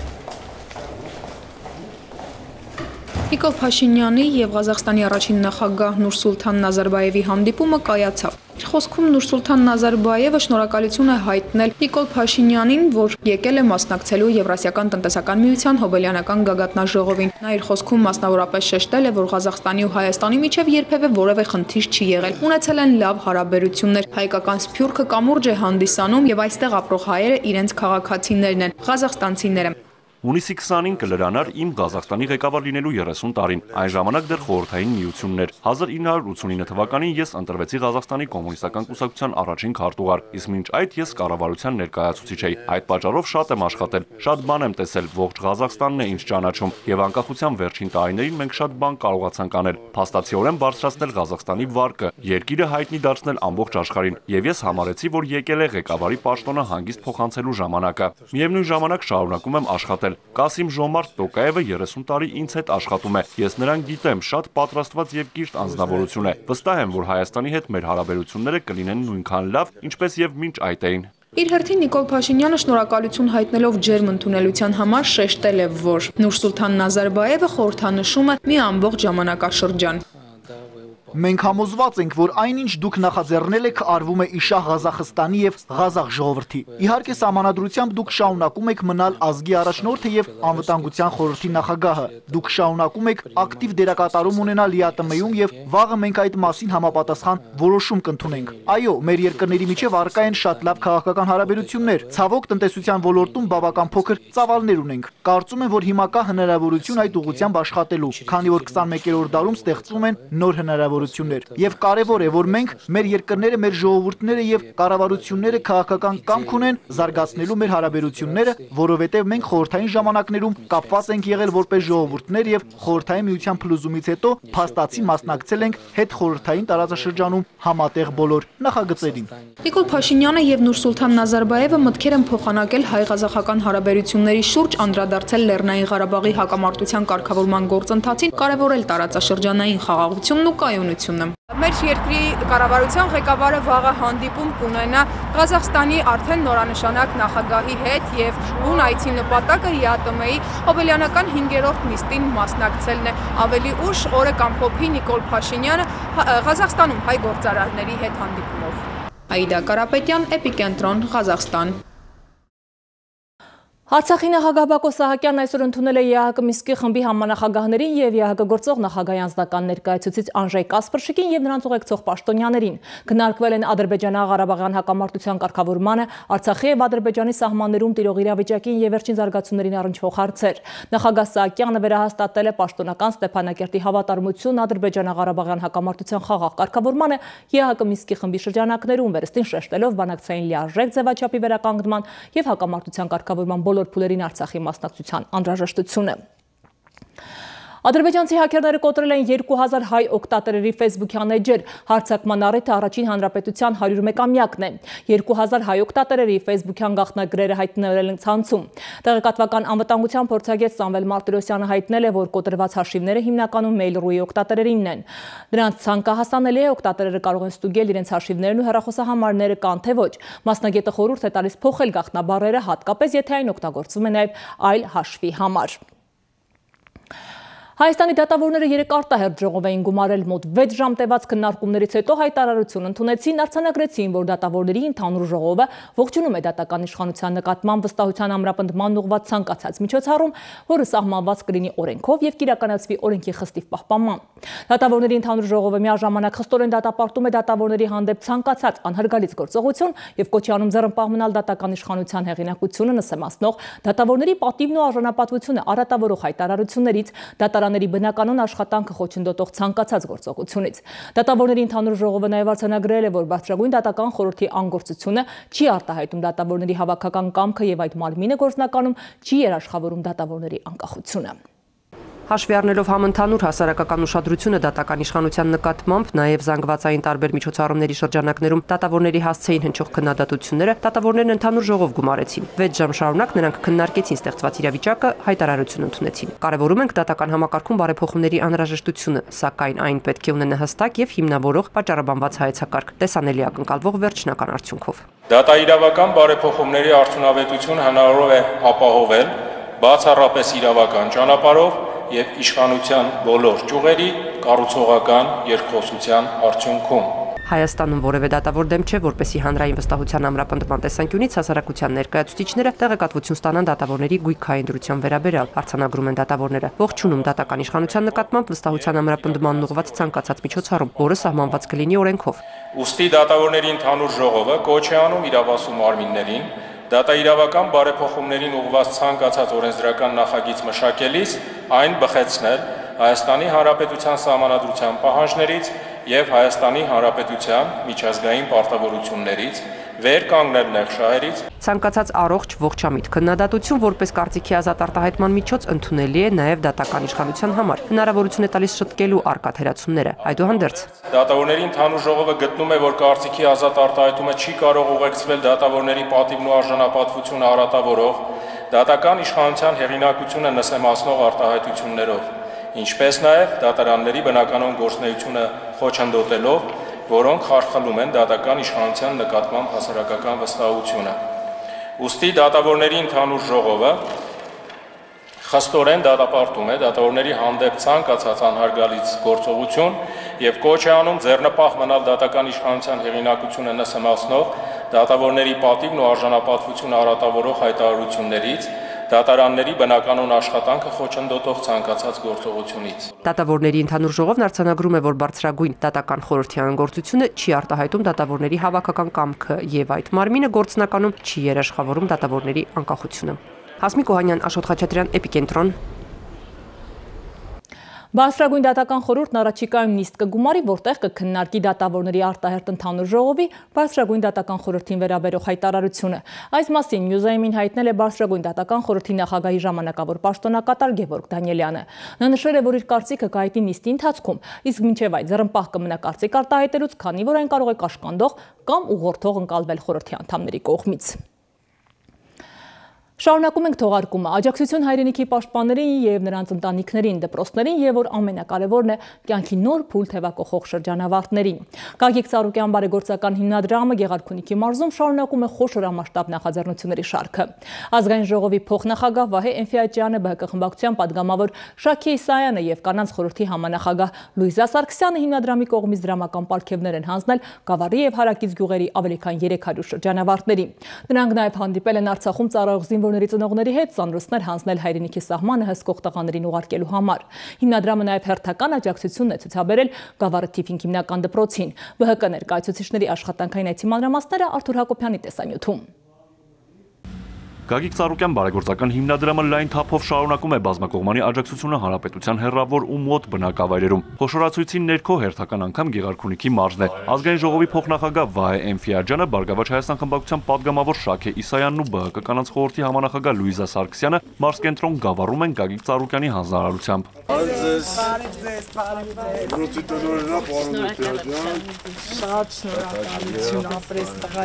Նիկոլ Փաշինյանի եւ Ղազախստանի առաջին նախագահ Նուրսուլթան Նազարբաևի հանդիպումը կայացավ։ Իր խոսքում Նուրսուլթան Նազարբաևը շնորհակալություն է հայտնել Նիկոլ Փաշինյանին, որ եկել է մասնակցելու Եվրասիական տնտեսական միության հոբելյանական գագաթնաժողովին։ Նա իր խոսքում մասնավորապես շեշտել է, որ Ղազախստանի ու Հայաստանի միջև երբևէ որևէ խնդիր չի եղել։ Ունեցել են լավ հարաբերություններ։ Հայկական սփյուռքը կամուրջ է հանդիսանում եւ այստեղ ապրող հայերը իրենց քաղաքացիներն են, ղազախստանցիները։ Հունիսի քսանին կլրանար իմ Ղազախստանի ղեկավար լինելու երեսուն տարին, այն ժամանակ դեռ խորհրդային միությունն էր։ հազար ինը հարյուր ութսունինը թվականին ես ընտրվեցի Ղազախստանի կոմունիստական կուսակցության առաջին քարտուղար, իսկ մինչ այդ ես կառավարության ներկայացուցիչ էի։ Այդ պատճառով շատ եմ աշխատել, շատ բան եմ տեսել, ողջ Ղազախստանն է ինձ ճանաչում, եւ անկախության վերջին տարիներին մենք շատ բան կարողացանք անել, փաստացիորեն բարձրացնել Ղազախստանի վարկը, երկիրը հայտնի դարձնել ամբողջ աշխարհին, եւ ես համարեցի, որ եկել է ղեկավարի պաշտոնը հանգիստ փոխանցելու ժամանակը։ Միևնույն ժամանակ շարունակում եմ աշխատել։ Կասիմ Ժոմարտ Տոկաևը երեսուն տարի ինձ հետ աշխատում է։ Ես նրան գիտեմ, շատ պատրաստված եւ կիրթ անձնավորություն է։ Վստահ եմ, որ Հայաստանի հետ մեր հարաբերությունները կլինեն նույնքան լավ, ինչպես եւ մինչ այդ էին։ Իր հերթին Նիկոլ Փաշինյանը շնորհակալություն հայտնելով ջերմ ընդունելության համար շեշտել է, որ Նուրսուլթան Նազարբաևը խորհրդանշում է մի ամբողջ ժամանակաշրջան։ Մենք համոզված ենք, որ այնինչ դուք նախաձեռնել եք արվում է իշահ Ղազախստանի եւ Ղազախ ժողովրդի։ Իհարկե սահմանադրությամբ դուք շարունակում եք մնալ ազգի առաջնորդը եւ անվտանգության խորհրդի նախագահը։ Դուք շարունակում եք ակտիվ դերակատարում ունենալ ԼԻԱՏՄ-ում եւ վաղը մենք այդ մասին համապատասխան որոշում կընդունենք։ Այո, մեր երկրների միջև առկա են շատ լավ քաղաքական հարաբերություններ։ Ցավոք տնտեսության ոլորտում բավական փոքր ծավալներ ունենք։ Կարծում եմ, որ հիմա կա հնարավորություն այդ ուղղությամբ աշխատելու, քանի որ քսանմեկերորդ դարում ստեղծվում են նոր հնարավորություններ։ Եվ կարևոր է, որ մենք մեր երկրները, մեր ժողովուրդները եւ կառավարությունները քաղաքական կամք ունեն զարգացնելու մեր հարաբերությունները, որովհետեւ մենք խորհրդային ժամանակներում կապված ենք եղել որպես ժողովուրդներ եւ խորհրդային միության փլուզումից հետո փաստացի մասնակցել ենք հետ խորհրդային տարածաշրջանում համատեղ բոլոր նախագծերին։ Նիկոլ Փաշինյանը եւ Նուրսուլթան Նազարբաևը մտքեր են փոխանակել հայ-ղազախական հարաբերությունների շուրջ, անդրադարձել Լեռնային Ղարաբաղի հակամարտության կարգավորման գործընթացին, կարևորել տարածաշրջանային խաղաղությունն ու կայունությունը։ Մեր երկրի կառավարության ղեկավարը վաղը հանդիպում կունենա Ղազախստանի արդեն նորանշանակ նախագահի հետ եւ ուն այցի նպատակը ԼԻԱՏՄ-ի հոբելյանական հինգերորդ նիստին մասնակցելն է։ Ավելի ուշ օրը կամփոփի Նիկոլ Փաշինյանը Ղազախստանում հայ գործարարների հետ հանդիպումով։ Աիդա Կարապետյան, Էպիկենտրոն, Ղազախստան։ Արցախի նախագահ Բակո Սահակյանն այսօր ընդունել է ԵԱՀԿ Մինսկի խմբի համանախագահներին եւ ԵԱՀԿ գործող նախագահի անձնական ներկայացուցիչ Անժեյ Կասպրշիկին եւ նրանց ուղեկցող պաշտոնյաներին։ Քննարկվել են Ադրբեջանա-Ղարաբաղյան հակամարտության կարգավորմանը, Արցախի եւ Ադրբեջանի սահմաններում տիրող իրավիճակին եւ վերջին զարգացումներին առնչվող հարցեր։ Նախագահ Սահակյանը վերահաստատել է պաշտոնական Ստեփանակերտի հավատարմություն Ադրբեջանա-Ղարաբաղյան հակամարտության խաղաղ կարգավորմանը ԵԱՀԿ Մինսկի խմբի շրջանակներում, վերստին շեշտելով բանակցային լիարժեք ձևաչափի վերականգնման եւ հակամարտության կարգավորման բոլոր փուլերին Արցախի մասնակցության անհրաժեշտությունը։ Ադրբեջանցի հաքերները կոտրել են երկու հազար հայ օգտատերերի ֆեյսբուքյան էջեր, հարձակման առիթը առաջին հանրապետության հարյուրմեկամյակն է։ երկու հազար հայ օգտատերերի ֆեյսբուքյան գաղտնագրերը հայտնվել են ցանցում։ Տեղեկատվական անվտանգության փորձագետ Սամվել Մարտիրոսյանը հայտնել է, որ կոտրված հաշիվները հիմնականում Mail.ru-ի օգտատերերինն են։ Դրանց ցանկահասանելի է, օգտատերերը կարող են ստուգել իրենց հաշիվներն ու հեռախոսահամարները կան թե ոչ։ Մասնագետը խորհուրդ է տալիս փոխել գաղտնաբառերը, հատկապես եթե այն օգտագործվում է նաև այլ հաշվի համար։ Հայաստանի դատավորները երեկ արտահերթ ժողով էին գումարել, մոտ վեց ժամ տևած քննարկումներից հետո հայտարարություն ընդունեցին, արձանագրեցին, որ դատավորների ընդհանուր ժողովը ողջունում է դատական իշխանության նկատմամբ վստահության ամրապնդման ուղղված ցանկացած միջոցառում, որը սահմանված կլինի օրենքով եւ կիրականացվի օրենքի խստիվ պահպանմամբ։ Դատավորների ընդհանուր ժողովը միաժամանակ խստորեն դատապարտում է դատավորների հանդեպ ցանկացած անհարգալից գործողություն եւ կոչի անում ձեռնպահ մնալ դատական իշխանության հեղինակությունը նսեմացնող դատավորների պատիվն ու արժանապատվությունը արատավորող հայտարարություններից, դատարան դատարանների բնականon աշխատանքը խոչընդոտող ցանկացած գործողությունից։ Դատավորների ընդհանուր ժողովը նաև արձանագրել է, որ բարձրագույն դատական խորհրդի անգործությունը չի արտահայտում դատավորների հավաքական կամքը եւ այդ մարմինը գործնականում չի երաշխավորում դատավորների անկախությունը։ Հաշվի առնելով համընդհանուր հասարակական ուշադրությունը դատական իշխանության նկատմամբ, նաև զանգվածային տարբեր միջոցառումների շրջանակներում դատավորների հասցեին հնչող քննադատությունները, դատավորներն ընդհանուր ժողով գումարեցին։ վեց ժամ շարունակ նրանք քննարկեցին ստեղծված իրավիճակը, հայտարարություն ընդունեցին։ Կարևորում ենք դատական համակարգում բարեփոխումների անհրաժեշտությունը, սակայն այն պետք է ունենա հստակ եւ հիմնավորող պատճառաբանված հայեցակարգ, տեսանելի ակնկալվող վերջնական արդյունքով։ Դատաիրավական բարեփոխումների արդյունավետություն հնարավոր է ապահովել բացառապես իրավական ճանապարհով եւ իշխանության բոլոր ճյուղերի կառուցողական երկխոսության արդյունքում։ Հայաստանում որևէ դատավոր դեմ չէ, որպեսզի հանրային վստահության ամրապնդման տեսանկյունից հասարակության ներկայացուցիչները տեղեկատվություն ստանան դատավորների գույքային դրության վերաբերյալ, արձանագրում են դատավորները։ Ողջունում դատական իշխանության նկատմամբ վստահության ամրապնդմանն ուղղված ցանկացած միջոցառում, որը սահմանված կլինի օրենքով։ Ուստի դատավորների ընդհանուր ժողովը կոչ է անում իրավասու մարմիններին դատաիրավական բարեփոխումներին ուղղված ցանկացած օրենսդրական նախագիծ մշակելիս այն բխեցնել Հայաստանի Հանրապետության Սահմանադրության պահանջներից եւ Հայաստանի Հանրապետության միջազգային պարտավորություններից, վեր կանգնել նեղ շահերից։ Ցանկացած առողջ ողջամիտ քննադատություն որպես կարծիքի ազատ արտահայտման միջոց ընդունելի է նաև դատական իշխանության համար։ Հնարավորություն է տալիս շտկելու առկա թերացումները։ Այդուհանդերձ դատավորների ընդհանուր ժողովը գտնում է, որ կարծիքի ազատ արտահայտումը չի կարող ուղեկցվել դատավորների պատիվն ու արժանապատվությունը արատավորող, դատական իշխանության հեղինակությունը նսեմացնող արտահայտություններով, ինչպես նաև դատարանների բնականon գործունեությունը խոչընդոտելով, որոնք խարխլում են դատական իշխանության նկատմամբ հասարակական վստահությունը։ Ուստի դատավորների ընդհանուր ժողովը խստորեն դատապարտում է դատավորների հանդեպ ցանկացած անհարգալից գործողություն եւ կոչ է անում ձեռնպահ մնալ դատական իշխանության հեղինակությունը նսեմացնող, դատավորների պատիվն ու արժանապատվությունը արատավորող հայտարարություններից, դատարանների բնականon աշխատանքը խոչընդոտող ցանկացած գործողությունից։ Դատավորների ընդհանուր ժողովն արձանագրում է, որ բարձրագույն դատական խորհրդի անգործությունը չի արտահայտում դատավորների հավաքական կամքը եւ այդ մարմինը գործնականում չի երաշխավորում դատավորների անկախությունը։ Հասմիկ Օհանյան, Աշոտ Խաչատրյան, Էպիկենտրոն։ Բարձրագույն դատական խորհուրդն առաջիկայում նիստ կգումարի, որտեղ կքննարկի դատավորների արտահերտ ընդհանուր ժողովի բարձրագույն դատական խորհրդին վերաբերող հայտարարությունը։ Այս մասին Նյուզայմին հայտնել է բարձրագույն դատական խորհրդի նախագահի ժամանակավոր պաշտոնակատար Գևորգ Դանիելյանը։ Նա նշել է, որ իր կարծիքը կհայտնի նիստի ընթացքում, իսկ մինչև այդ ձեռնպահ կմնա կարծիք արտահայտելուց, քանի որ այն կարող է կաշկանդող կամ ուղղորդող ընկալվել խորհրդի անդամների կողմից։ Շարունակում ենք թողարկումը աջակցություն հայրենիքի պաշտպաններին եւ նրանց ընտանիքներին, դպրոցներին եւ որ ամենակարևորն է կյանքի նոր փուլ թևակողող շրջանավարտներին։ Գագիկ Ծառուկյան բարեգործական հիմնադրամը Գեղարքունիքի մարզում շարունակում է խոշորամասշտաբ նախաձեռնությունների շարքը։ Ազգային ժողովի փոխնախագահ Վահե Էնֆիաջյանը, ԲՀԿ խմբակցության падգամավոր Շաքե Իսայանը եւ կանանց խորհրդի համանախագահ Լուիզա Սարգսյանը հիմնադրամի կողմից դրամական պարգևներ են հանձնել Գավառի եւ Հարակից գյուղերի ավելի քան երեք հարյուր շրջանավարտների։ Նրանք նաեւ հանդիպել են Արցախում ծառայող զինվորների ծնողների հետ ծանրոցներ հանձնել հայրենիքի սահմանը հսկող տղաներին ուղարկելու համար։ Հիմնադրամը նաև հերթական աջակցությունն է ցուցաբերել Գավառի Թիփինգ հիմնական դպրոցին։ ԲՀԿ ներկայացուցիչների աշխատանքային այցի մանրամասները Արթուր Հակոբյանի տեսանյութում։ Գագիկ Ծառուկյան բարեգործական հիմնադրամը լայն թափով շարունակում է բազմակողմանի աջակցությունը հանրապետության հեռավոր ու մոտ բնակավայրերում։ Խոշորացույցի ներքո հերթական անգամ Գեղարքունիքի մարզն է։ Ազգային ժողովի փոխնախագահ Վահե Էնֆիաջյանը, Բարգավաճ Հայաստան խմբակցության падգամավոր Շաքե Իսայանն ու ԲՀԿ կանանց խորհրդի համանախագահ Լուիզա Սարգսյանը մարզկենտրոն Գավառում են Գագիկ Ծառուկյանի հանձնարարությամբ։ Շատ շնորհակալություն ապրես տղա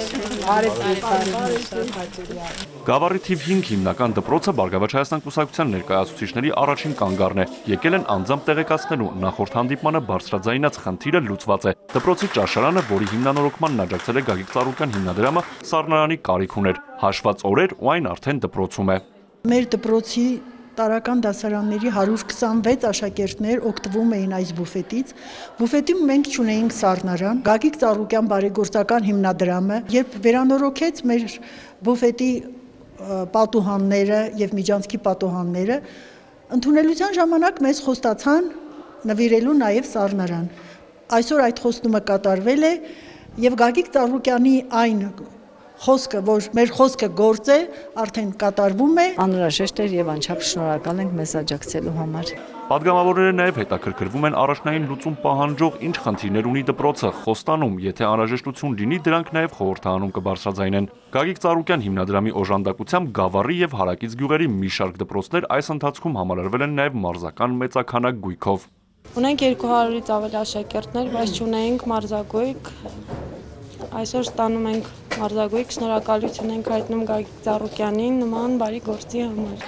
ջան։ Գավառի թիվ հինգ հիմնական դպրոցը Բարգավաճ Հայաստան կուսակցության ներկայացուցիչների առաջին կանգառն է։ Եկել են անձամբ տեղեկացնելու նախորդ հանդիպմանը բարձրաձայնած խնդիրը լուծված է։ Դպրոցի ճաշարանը, որի հիմնանորոգմանն աջակցել է Գագիկ Ծառուկյան հիմնադրամը, սառնարանի կարիք ուներ։ Հաշված օրեր ու այն արդեն դպրոցում է։ Մեր դպրոցի տարական դասարանների հարյուր քսանվեց աշակերտներ օգտվում էին այս բուֆետից։ Բուֆետում մենք չունեինք սառնարան։ Գագիկ Ծառուկյան բարեգործական հիմնադրամը, երբ վերանորոգեց մեր բուֆետի պատուհանները եւ միջանցքի պատուհանները, ընդունելության ժամանակ մեզ խոստացան նվիրելու նաեւ սառնարան։ Այսօր այդ խոստումը կատարվել է եւ Գագիկ Ծառուկյանի այն խոսքը, որ մեր խոսքը գործ է, արդեն կատարվում է։ Անհրաժեշտ էր եւ անչափ շնորհակալ ենք մեզ աջակցելու համար։ Պատգամավորները նաև հետաքրքրվում են առաջնային լուծում պահանջող ինչ խնդիրներ ունի դպրոցը, խոստանում, եթե անհրաժեշտություն լինի, դրանք նաև խորհրդարանում կբարձրաձայնեն։ Գագիկ Ծառուկյան հիմնադրամի օժանդակությամբ Գավառի եւ Հարակից գյուղերի մի շարք դպրոցներ այս ընթացքում համալրվել են նաև մարզական մեծաքանակ գույքով։ Ունենք երկու հարյուրից ավելի աշակերտներ, բայց չունենք մարզագույք։ Այսօր ստանում ենք մարզագույք, շնորհակալություն ենք հայտնում Գագիկ Ծառուկյանին նման բարի գործի համար։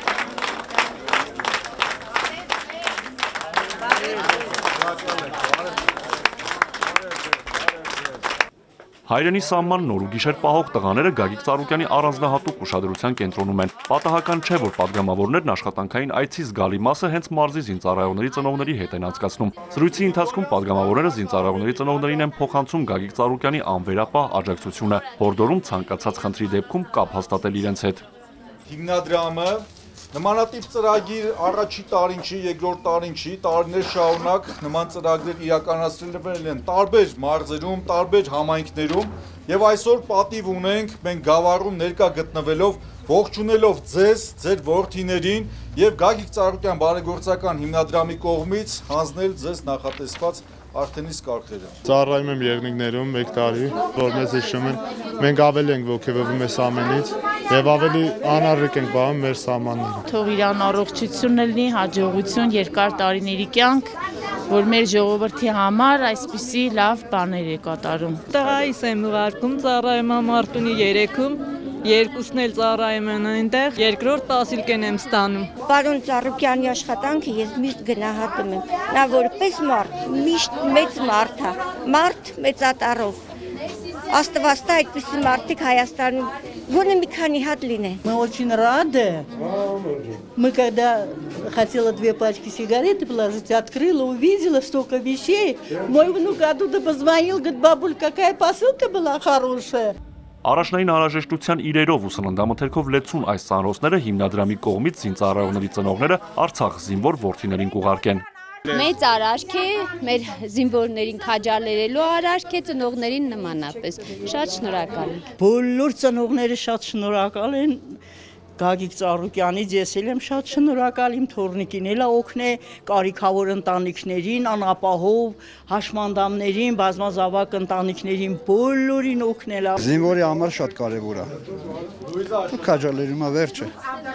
Հայրենի սահման նոր ու գիշեր պահող տղաները Գագիկ Ծառուկյանի առանձնահատուկ ուշադրության կենտրոնում են։ Պատահական չէ, որ պատգամավորներն աշխատանքային այցի զգալի մասը հենց մարզի զինծառայողների ծնողների հետ են անցկացնում։ Զրույցի ընթացքում պատգամավորները զինծառայողների ծնողներին են փոխանցում Գագիկ Ծառուկյանի անվերապահ աջակցությունը, հորդորում ցանկացած խնդրի դեպքում կապ հաստատել իրենց հետ։ Հիմնադրամը նմանատիպ ծրագիր առաջի տարին չի, երկրորդ տարին չի, տարիներ շարունակ նման ծրագրեր իրականացրել են տարբեր մարզերում, տարբեր համայնքներում եւ այսօր պատիվ ունենք մենք Գավառում ներկա գտնվելով ողջունելով ձեզ, ձեր որդիներին եւ Գագիկ Ծառուկյան բարեգործական հիմնադրամի կողմից հանձնել ձեզ նախատեսված արդեն իսկ կարգերը։ Ծառայում եմ եղնիկներում մեկ տարի, որ մեզ հիշում են, մենք ավելի ենք ոգևորվում այս ամենից եւ ավելի անառիկ ենք բաղում մեր սահմանները։ Թող իրան առողջություն լինի, հաջողություն, երկար տարիների կյանք, որ մեր ժողովրդի համար այսպիսի լավ բաներ է կատարում։ Տղայիս եմ ուղարկում ծառայում Մարտունի երեքում, երկուսն էլ ծառայում են այնտեղ, երկրորդ տասիլկեն եմ ստանում։ Պարոն Ծառուկյանի աշխատանքը ես միշտ գնահատում եմ։ Նա որպես մարդ, միշտ մեծ մարդ է, մարդ մեծատառով։ Աստված տա այդպիսի մարդիկ Հայաստանում գոնե մի քանի հատ լինեն։ Мы очень рады. Мы когда хотела две пачки сигарет положить, открыла, увидела столько вещей. Мой внук оттуда позвонил, говорит, бабуль, какая посылка была хорошая. Առաջնային անհրաժեշտության իրերով ու սննդամթերքով լեցուն այս ծանրոցները հիմնադրամի կողմից զինծառայողների ծնողները Արցախ զինվոր որդիներին կուղարկեն։ Մեծ արարք է, մեր զինվորներին քաջալերելու արարք է, ծնողներին նմանապես։ Շատ շնորհակալ եմ։ Բոլոր ծնողները շատ շնորհակալ են Գագիկ Ծառուկյանից, ես էլ եմ շատ շնորհակալ, իմ թոռնիկին էլ օգնե կարիքավոր ընտանիքներին, անապահով հաշմանդամներին, բազմազավակ ընտանիքներին բոլորին օգնել։ Զինվորի համար շատ կարևոր է։ Քաջալերումը վերջ է։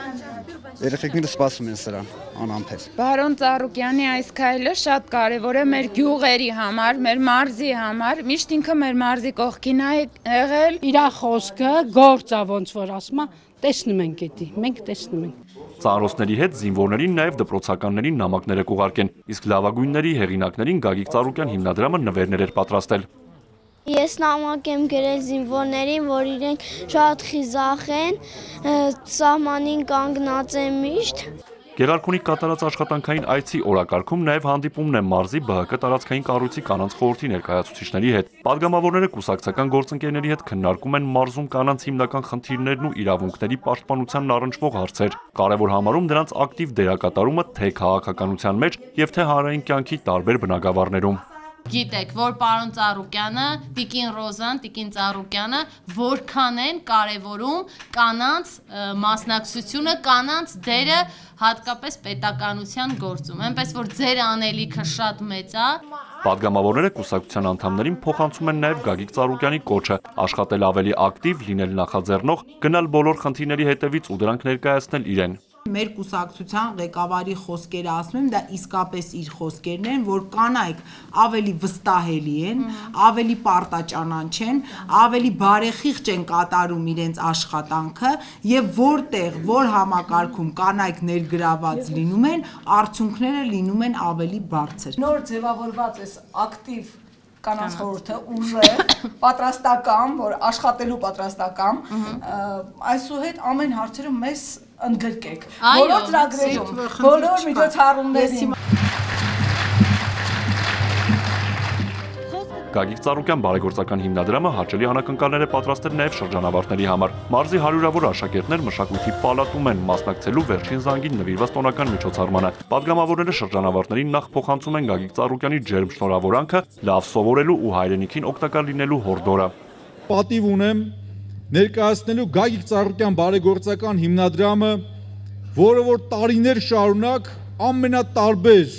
Երեխեքները սպասում են սրան անամփեր։ Պարոն Ծառուկյանի այս քայլը շատ կարևոր է մեր գյուղերի համար, մեր մարզի համար, միշտ ինքը մեր մարզի կողքին է եղել։ Իր խոսքը գործա ոնց որ ասում է, տեսնում ենք էդի, մենք տեսնում ենք։ Ծանրոցների հետ զինվորներին նաև դպրոցականներին նամակներ կուղարկեն, իսկ լավագույնների հեղինակներին Գագիկ Ծառուկյան հիմնադրամը նվերներ էր պատրաստել։ Ես նամակ եմ գրել զինվորներին, որ իրենք շատ խիզախ են, սահմանին կանգնած են միշտ։ Գեղարքունի կատարած աշխատանքային այցի օրակարգում նաև հանդիպումն է մարզի Բ Հ Կ տարածքային կառույցի կանանց խորհրդի ներկայացուցիչների հետ։ Պատգամավորները կուսակցական գործընկերների հետ քննարկում են մարզում կանանց հիմնական խնդիրներն ու իրավունքների պաշտպանությանն առնչվող հարցեր։ Կարևոր համարում նրանց ակտիվ դերակատարումը թե քաղաքականության մեջ եւ թե հանրային կյանքի տարբեր բնագավառներում։ Գիտեք, որ պարոն Ծառուկյանը, Տիկին Ռոզան, Տիկին Ծառուկյանը որքան են կարևորում կանանց մասնակցությունը, կանանց դերը հատկապես պետականության գործում, այնպես որ ձեր անելիքը շատ մեծ է։ Պատգամավորները կուսակցության անդամներին փոխանցում են նաև Գագիկ Ծառուկյանի կոչը աշխատել ավելի ակտիվ, լինել նախաձեռնող, գնալ բոլոր խնդիրների հետևից ու դրանք ներկայացնել իրեն։ Մեր կուսակցության ղեկավարի խոսքերը ասում եմ, դա իսկապես իր խոսքերն են, որ կանայք ավելի վստահելի են, ավելի պարտաճանաչ են, ավելի բարեխիղճ են կատարում իրենց աշխատանքը եւ որտեղ որ համակարգում կանայք ներգրաված լինում են, արդյունքները լինում են ավելի բարձր։ Նոր ձևավորված է ակտիվ կանանց խորհուրդը ուժեղ, պատրաստական, որ աշխատելու պատրաստական, այսուհետ ամեն հարցերը մեզ ընդգրկեք, բոլոր ծրագրերում, բոլոր միջոցառումներում։ Գագիկ Ծառուկյան բարեգործական հիմնադրամը հաճելի անակնկալներ է պատրաստել նաև շրջանավարտների համար։ Մարզի հարյուրավոր աշակերտներ մշակույթի պալատում են մասնակցելու վերջին զանգին նվիրված տոնական միջոցառմանը։ Պատգամավորները շրջանավարտներին նախ փոխանցում են Գագիկ Ծառուկյանի ջերմ շնորհավորանքը, լավ սովորելու ու հայրենիքին օգտակար լինելու հորդորը։ Պատիվ ունեմ ներկայացնելու Գագիկ Ծառուկյան բարեգործական հիմնադրամը, որը որ տարիներ շարունակ ամենատարբեր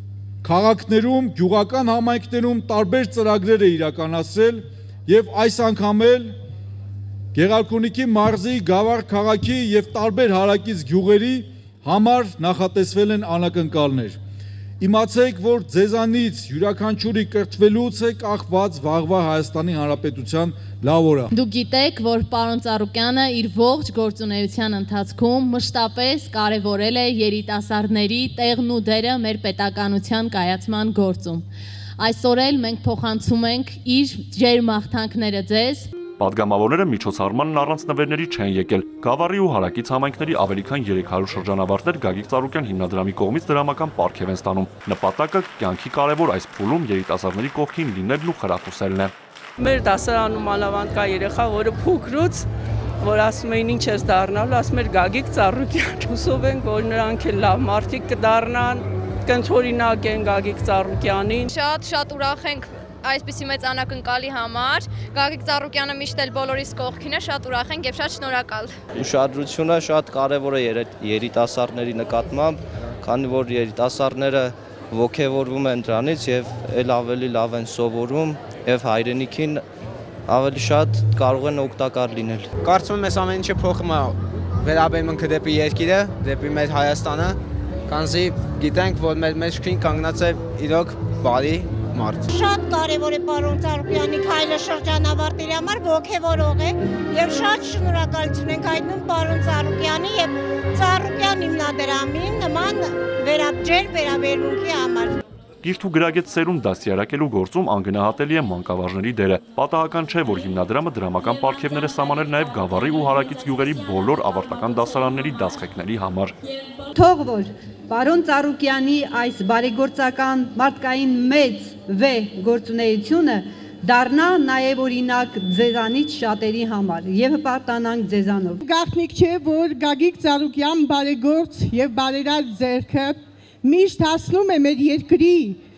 քաղաքներում, գյուղական համայնքներում տարբեր ծրագրեր է իրականացրել եւ այս անգամ էլ Գեղարքունիքի մարզի, Գավառ քաղաքի եւ տարբեր հարակից գյուղերի համար նախատեսվել են անակնկալներ։ Իմացեք, որ ձեզանից յուրաքանչյուրի կրթվելուց է կախված վաղվա Հայաստանի Հանրապետության լավ օրը։ Դուք գիտեք, որ պարոն Ծառուկյանը իր ողջ գործունեության ընթացքում մշտապես կարևորել է երիտասարդների տեղն ու դերը մեր պետականության կայացման գործում։ Այսօր էլ մենք փոխանցում ենք իր ջերմ մաղթանքները ձեզ։ Պատգամավորները միջոցառմանն առանց նվերների չեն եկել։ Գավառի ու հարակից համայնքների ավելի քան երեք հարյուր շրջանավարտներ Գագիկ Ծառուկյան հիմնադրամի կողմից դրամական պարգև են ստանում։ Նպատակը կյանքի կարևոր այս փուլում երիտասարդների կողքին լինելն ու խրախուսելն է։ Մեր դասարանում ալավանդ կա երեխա, որը փոքրուց, որ ասում էին ինչ ես դառնալու, ասում էր Գագիկ Ծառուկյան։ Հուսով ենք, որ նրանք էլ լավ մարդիկ կդառնան, կընդօրինակեն Գագիկ Ծառուկյանին։ Շատ շատ ուրախ ենք այսպիսի մեծ անակնկալի համար։ Գագիկ Ծառուկյանը միշտ էլ բոլորիս կողքին է, շատ ուրախ ենք եւ շատ շնորհակալ։ Ուշադրությունը շատ կարևոր է երիտասարդների նկատմամբ, քանի որ երիտասարդները ոգևորվում են դրանից եւ ել ավելի լավ են սովորում եւ հայրենիքին ավելի շատ կարող են օգտակար լինել։ Կարծում եմ, այս ամեն ինչը փոխում է վերաբերմունքը դեպի երկիրը, դեպի մեր Հայաստանը, քանզի գիտենք, որ մեր մեջքին կանգնած է իրոք բարի մարդ։ Շատ կարևոր է պարոն Ծառուկյանի քայլը շրջանավարտների համար, ոգևորող է եւ շատ շնորհակալություն ենք հայտնում պարոն Ծառուկյանի եւ Ծառուկյան հիմնադրամին նման վերաբջեր վերաբերմունքի համար։ Գիրք ու գրագետ սերունդ դաստիարակելու գործում անգնահատելի է մանկավարժների դերը։ Պատահական չէ, որ հիմնադրամը դրամական պարգևներ է սահմանել նաև Գավառի ու հարակից գյուղերի բոլոր ավարտական դասարանների դասղեկների համար։ Թող որ պարոն Ծառուկյանի այս բարեգործական մարդկային մեծ վեհ գործունեությունը դառնա նաև օրինակ ձեզանից շատերի համար եւ հպարտանանք ձեզանով։ Գաղտնիք չէ, որ Գագիկ Ծառուկյան բարեգործ եւ բարերար ձեռքը միշտ հասնում է մեր երկրի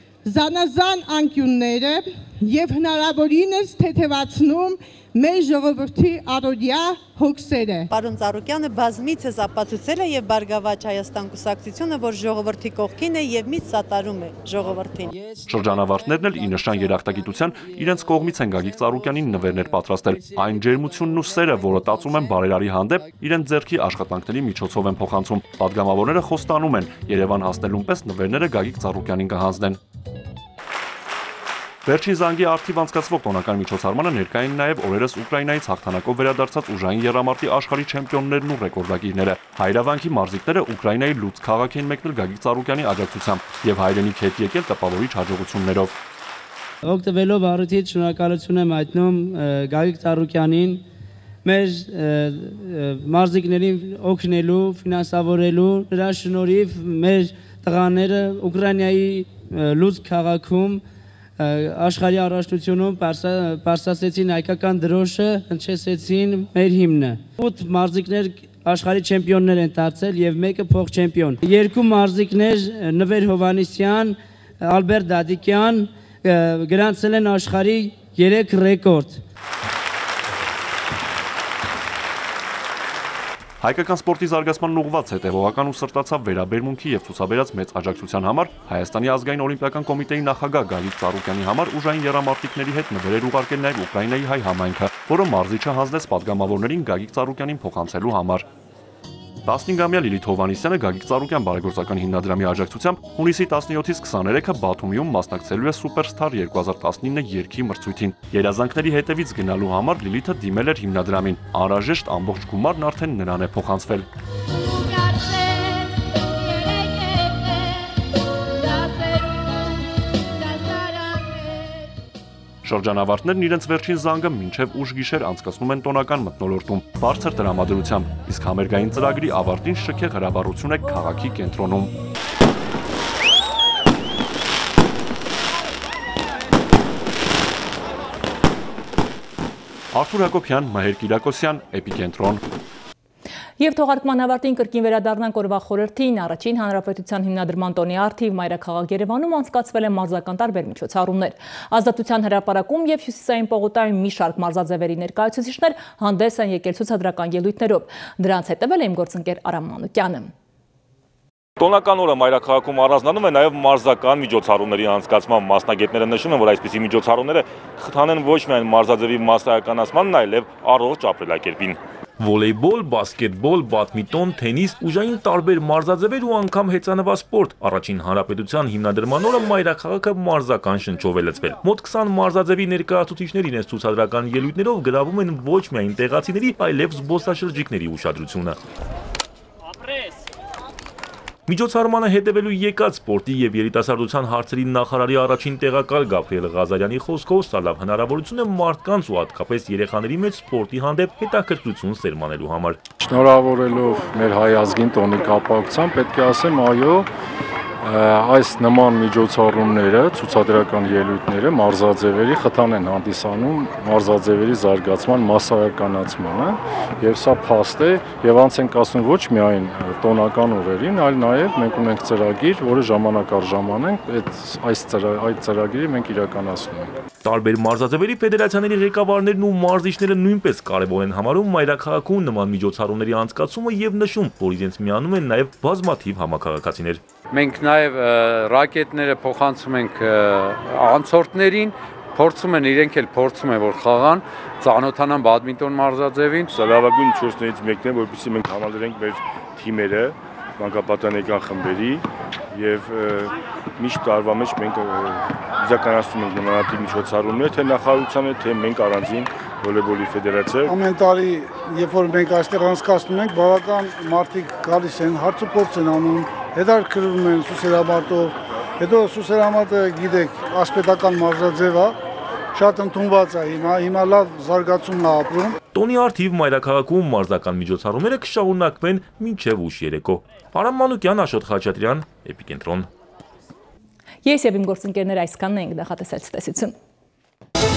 զանազան անկյունները եւ հնարավորինս թեթևացնում մեր ժողովրդի առօրյա հոգսերը։ Պարոն Ծառուկյանը բազմիցս ապացուցել է եւ Բարգավաճ Հայաստան կուսակցությունը, որ ժողովրդի կողքին է եւ միշտ սատարում է ժողովրդին։ Շրջանավարտներն էլ ի նշան երախտագիտության իրենց կողմից են Գագիկ Ծառուկյանին նվերներ պատրաստել։ Այն ջերմությունն ու սերը, որը տածում են բարերարի հանդեպ, իրենց ձեռքի աշխատանքների միջոցով են փոխանցում։ Պատգամավորները խոստանում են Երևան հասնելուն պես նվերները Գագիկ Ծառուկյանին կհանձնեն։ Վերջին զանգի արդիվ անցկացվող տոնական միջոցառմանը ներկա են նաև օրերս Ուկրաինայից հաղթանակով վերադարձած ուժային եռամարտի աշխարհի չեմպիոններն ու ռեկորդակիրները։ Հայրավանքի մարզիկները Ուկրաինայի Լուծկ քաղաք են մեկնել Գագիկ Ծառուկյանի աջակցությամբ եւ հայրենիք հետ եկել տպավորիչ հաջողություններով։ Օգտվելով առիթից շնորհակալություն եմ հայտնում Գագիկ Ծառուկյանին մեր մարզիկներին օգնելու, ֆինանսավորելու, նրա շնորհիվ մեր տղաները Ուկրաինայի Լուծկ քաղաքում աշխարհի առաջնությունում պարսասեցին հայկական դրոշը, հնչեցեցին մեր հիմնը։ ութ մարզիկներ աշխարհի չեմպիոններ են դարձել եւ մեկը փոխ չեմպիոն։ Երկու մարզիկներ Նվեր Հովանեսյան, Ալբերտ Դադիկյան գրանցել են աշխարհի երեք ռեկորդ։ Հայկական սպորտի զարգացման ուղղված հետևողական ու սրտացավ վերաբերմունքի եւ ցուցաբերած մեծ աջակցության համար Հայաստանի ազգային օլիմպիական կոմիտեի նախագահ Գագիկ Ծառուկյանի համար ուժային եռամարտիկների հետ նվերեր ուղարկել նաև Ուկրաինայի հայ համայնքը, որը մարզիչը հանձնեց պատգամավորներին Գագիկ Ծառուկյանին փոխանցելու համար։ տասնհինգամյա Լիլիթ Հովանեսյանը Գագիկ Ծառուկյան բարեգործական հիմնադրամի աջակցությամբ հունիսի տասնյոթից քսաներեքը Բաթումիում մասնակցելու է Սուպերստար երկու հազար տասնինը երգի մրցույթին։ Երազանքների հետևից գնալու համար Լիլիթը դիմել էր հիմնադրամին։ Անհրաժեշտ ամբողջ գումարն արդեն նրան է փոխանցվել։ Շրջանավարտներն իրենց վերջին զանգը մինչև ուշ գիշեր անցկացնում են տոնական մթնոլորտում, բարձր տրամադրությամբ, իսկ համերգային ծրագրի ավարտին շքեղ հրավառություն է քաղաքի կենտրոնում։ Արթուր Հակոբյան, Մհեր Կիրակոսյան, Էպիկենտրոն։ Եվ թողարկման ավարտին կրկին վերադառնանք օրվա խորհրդին, առաջին հանրապետության հիմնադրման տոնի առթիվ մայրաքաղաք Երևանում անցկացվել են մարզական տարբեր միջոցառումներ։ Ազատության հրապարակում եւ Հյուսիսային պողոտայում մի շարք մարզաձևերի ներկայացուցիչներ հանդես են եկել ցուցադրական ելույթներով։ Դրանց հետևել է իմ գործընկեր Արամ Մանուկյանը։ Տոնական օրը մայրաքաղաքում առանձնանում է նաև մարզական միջոցառումների անցկացման մասնագետները նշում են, որ այսպիսի միջոցառումները խթանեն ոչ միայն մարզաձևի մասսայականացմանն, այլև առողջ ապրելակերպին։ Վոլեյբոլ, բասկետբոլ, բադմինտոն, թենիս, ուժային տարբեր մարզաձևեր ու անգամ հեծանվասպորտ։ Առաջին հանրապետության հիմնադրման օրը մայրաքաղաքը մարզական շնչով է լցվել։ Մոտ քսան մարզաձևի ներկայացուցիչներ իրենց ցուցադրական ելույթներով գրավում են ոչ միայն տեղացիների, այլև զբոսաշրջիկների ուշադրությունը։ Միջոցառմանը հետևելու եկած սպորտի և երիտասարդության հարցերի նախարարի առաջին տեղակալ Գաբրիել Ղազարյանի խոսքով սա լավ հնարավորություն է մարդկանց ու հատկապես երեխաների մեջ սպորտի հանդեպ հետաքրքրություն սերմանելու համար։ Շնորհավորելով մեր հայ ազգին տոնի կապակցությամբ պետք է ասեմ, այո, այս նման միջոցառումները, ցուցադրական ելույթները մարզաձևերի խթան են հանդիսանում մարզաձևերի զարգացման մասսայականացմանը, եւ սա փաստ է եւ անց ենք ասում ոչ միայն տոնական օրերին, այլ նաեւ մենք ունենք ծրագիր, որը ժամանակ առ ժամանակ այդ այս այդ ծրագիրը մենք իրականացնում ենք։ Տարբեր մարզաձևերի ֆեդերացիաների ղեկավարներն ու մարզիչները նույնպես կարևոր են համարում մայրաքաղաքում նման միջոցառումների անցկացումը եւ նշում, որ իրենց միանում են նաեւ բազմաթիվ համակարգացիներ։ Մենք նաև ռակետները փոխանցում ենք անցորդներին, փորձում են իրենք էլ փորձում են որ խաղան, ծանոթանան բադմինտոն մարզաձևին։ Սա լավագույն միջոցներից մեկն է, որովհետեւ մենք համալրենք մեր թիմերը մանկապատանեկան խմբերի եւ միշտ տարվա մեջ մենք իրականացնում ենք նմանատիպ միջոցառումներ, թե նախարարությանը, թե մենք առանձին վոլեյբոլի ֆեդերացիա։ Ամեն տարի, երբ որ մենք այստեղ անցկացնում ենք, բավական մարդիկ գալիս են, հարցուփորձ են անում, հետաքրքրվում են սուսերամարտով, հետո սուսերամարտը գիտեք, ասպետական մարզաձև է, շատ ընդունված է հիմա, հիմա լավ զարգացումն է ապրում։ Տոնի արդիվ մայրաքաղաքում մարզական միջոցառումները կշարունակվեն մինչև ուշ երեկո։ Արամ Մանուկյան, Աշոտ Խաչատրյան, Էպիկենտրոն։ Ես եւ իմ գործընկերները այսքանն ենք, նախատեսել ցտեսություն։